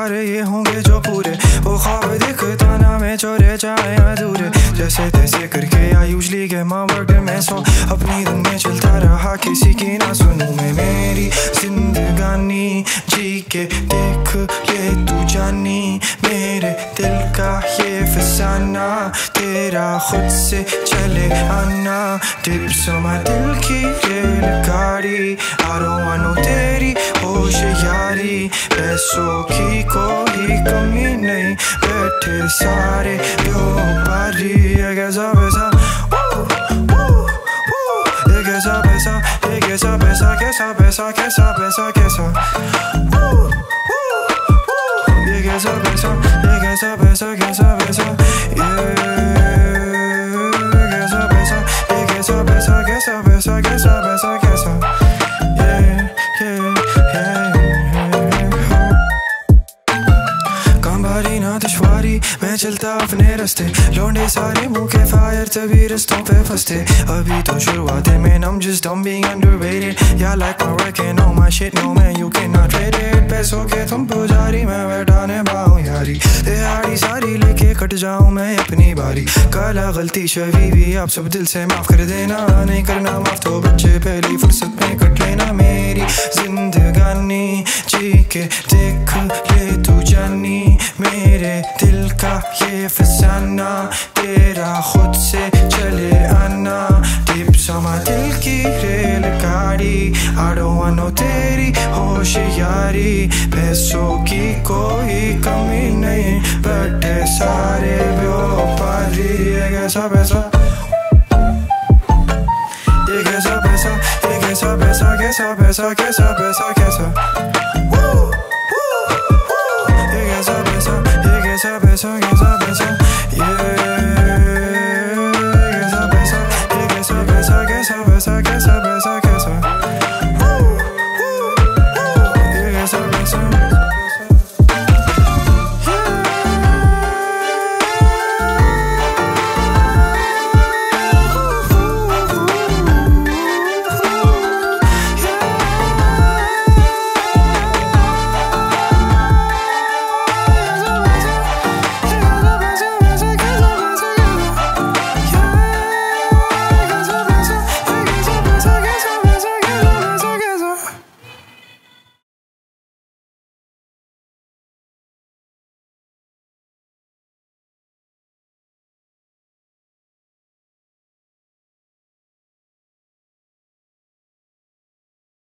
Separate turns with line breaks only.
सारे ये होंगे जो पूरे, वो ख्वाब दिखता ना मैं चोरे जाए अधूरे, जैसे तैसे करके I usually get my work done मैं सो अपनी धुन में चलता रहा, किसी की ना सुनूं मैं, मेरी जिंदगानी जी के देख ले तू जानी, मेरे दिल का ये फसाना तेरा खुद से चले आना, टिप्स my दिल की रेलगाड़ी, I don't want no तेरी होशियारी, पैसों की कोई कमी नहीं, बैठे सारे व्यापारी, ये कैसा पैसा, ये कैसा पैसा, ये कैसा पैसा, कैसा पैसा, कैसा पैसा, कैसा, ये कैसा पैसा, ये कैसा पैसा, कैसा पैसा, ये कैसा पैसा, ये कैसा पैसा, कैसा पैसा, कैसा पैसा, कैसा, कामबारी ना दुश्वारी मैं चलता अपने रास्ते, लौंडे सारे मुंह के फायर तभी रस्तों पे फंसते, अभी तो शुरुआत है man I'm just done being underrated, yeah like my work and all my shit no man you cannot trade it, पैसों के तुम पुजारी मैं बैठा निभाऊं यारी, दिहाड़ी सारी लेके कट जाऊं मैं अपनी बारी, काला गलती शवी भी आप सब दिल से माफ कर देना, नहीं करना माफ तो बच्चे पहली फुर्सत में कट लेना, मेरी जिंदगानी जी के देख ले तू जानी, मेरे दिल का ये फसाना तेरा खुद से चले आना, टिप्स my दिल की रेलगाड़ी, I don't want no तेरी होशियारी, पैसों की कोई कमी नहीं, बैठे सारे व्यापारी, ये कैसा पैसा, ये कैसा पैसा, ये कैसा पैसा, कैसा पैसा, कैसा पैसा, कैसा